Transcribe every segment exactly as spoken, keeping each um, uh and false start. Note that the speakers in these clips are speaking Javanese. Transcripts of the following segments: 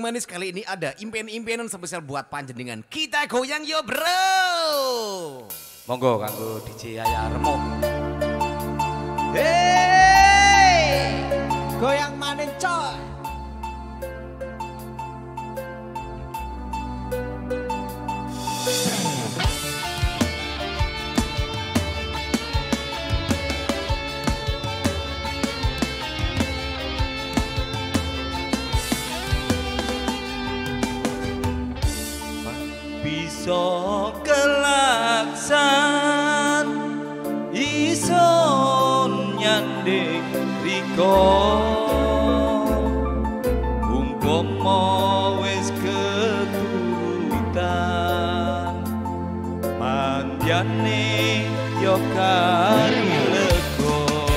Manis kali ini ada impian-impianan spesial buat panjenengan. Kita goyang yo bro. Monggo kanggo D J Yaya Remuk. Hey, goyang manin coy. Iso kelaksan, iso nyanding riko, umpama wis keturutan, manjane yo kari lego.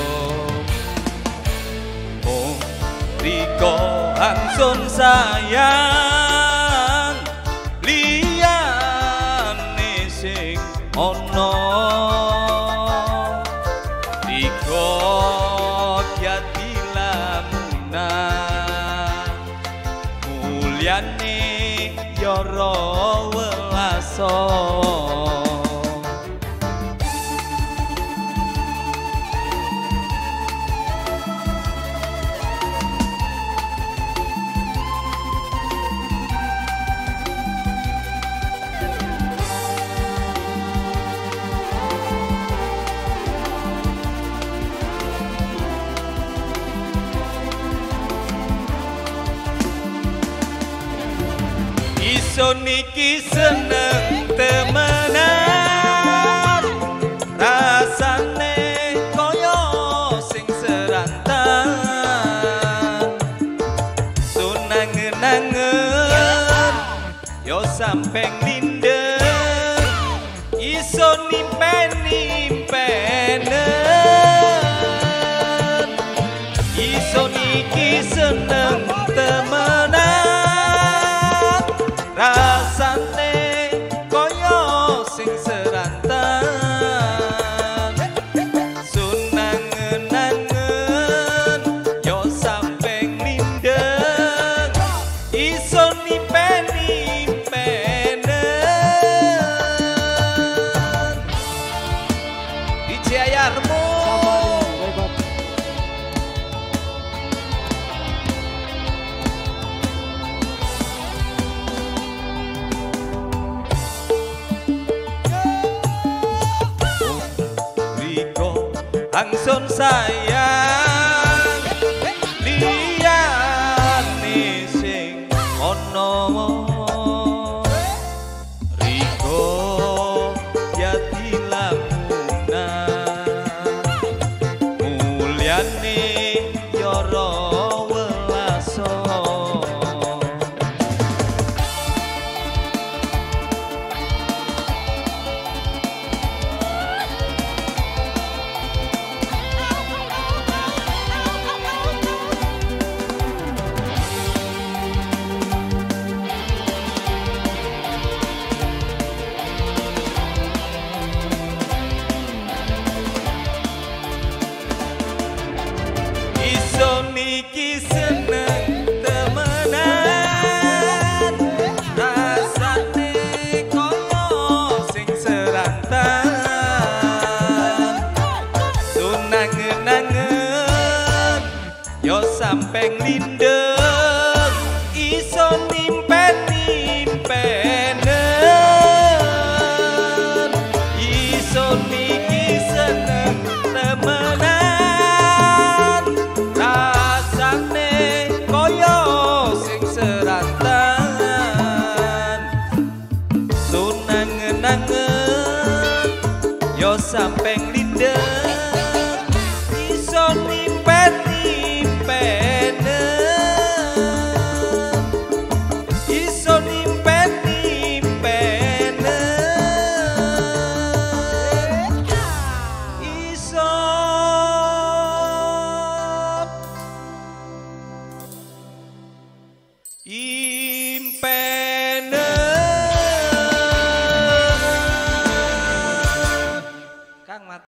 Oh, riko angsun sayang. Ono riko jati lamunan mulyane yara welaso. Iso niki seneng temenan, rasane koyo sing serantan, sunangen-nangen yo sampeng linden, iso nimpen-nimpenen, iso niki seneng temenan. Rasane koyo sing serantan, sunangen-nangen yo sampeng linden, iso nimpen-nimpenen. D J Yaya Remuk. Angsun sayang liyane sing ono riko jati lamunan mulyane yara welaso. Niki seneng temenan, rasane koyo sing serantan, sunangen-nangen yo sampeng linden, iso nimpen-nimpenen, iso niki seneng temenan. Sunangen-nangen yo sampai